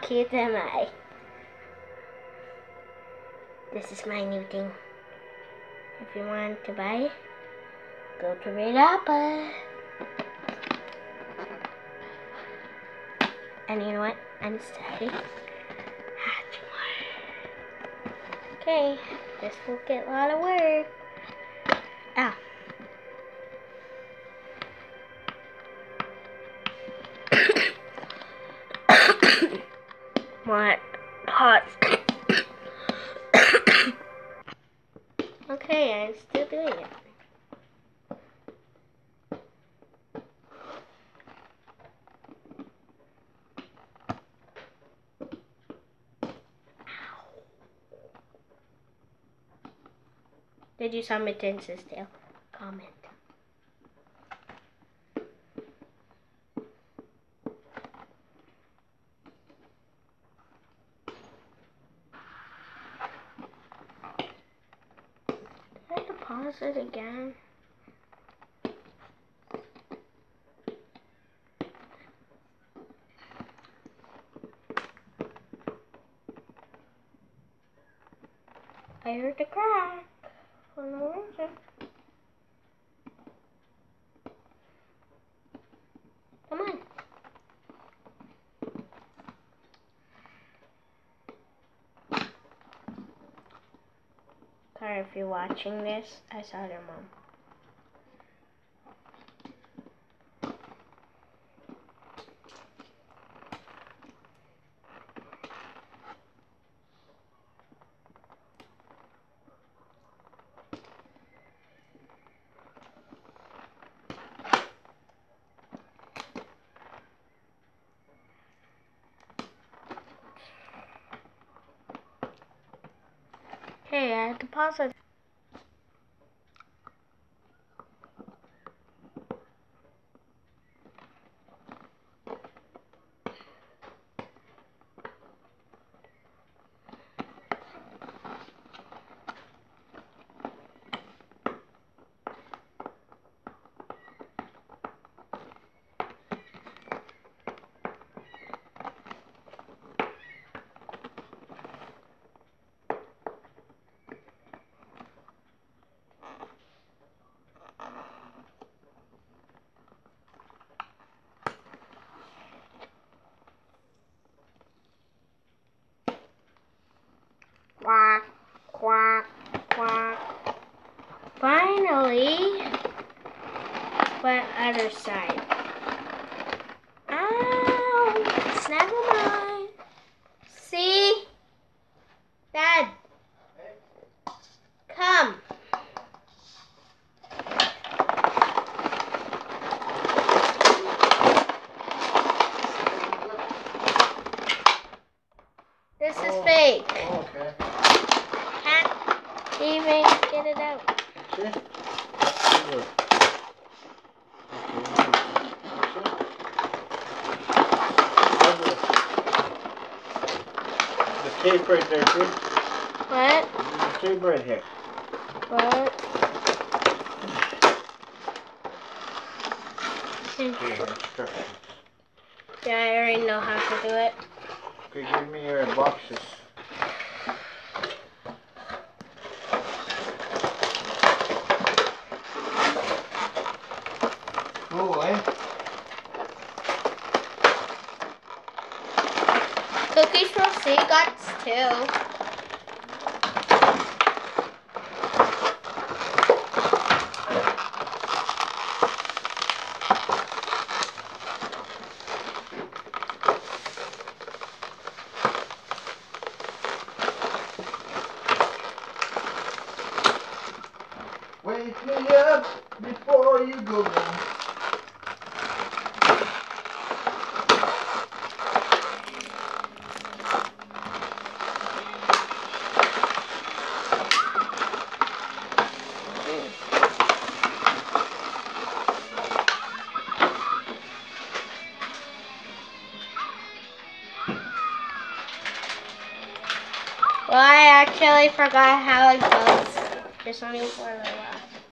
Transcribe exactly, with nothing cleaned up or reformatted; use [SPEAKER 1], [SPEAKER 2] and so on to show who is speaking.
[SPEAKER 1] cute am I? This is my new thing. If you want to buy, go to Red Apple. And you know what? I'm starting. Okay, this will get a lot of work. Ah. What? Hot. Okay, I'm still doing it. Did you saw my tenses tail? Comment. Did I have to pause it again? I heard the crack for no reason. Come on. Sorry if you're watching this. I saw your mom. Hey, I had to pause it. Quack, quack, quack. Finally, but other side. Ow! Never mind. See? Dad. Come. This is fake.
[SPEAKER 2] Oh, okay.
[SPEAKER 1] Can't even get it out.
[SPEAKER 2] See? Good. The tape right there, too.
[SPEAKER 1] What?
[SPEAKER 2] There's a tape right here.
[SPEAKER 1] What? Yeah, I already know how to do it.
[SPEAKER 2] Okay, give me your boxes. Go away.
[SPEAKER 1] Cookies from Sea Guts too.
[SPEAKER 2] Wake me up before you go down.
[SPEAKER 1] Well, I actually forgot how it goes. Just only for a little while.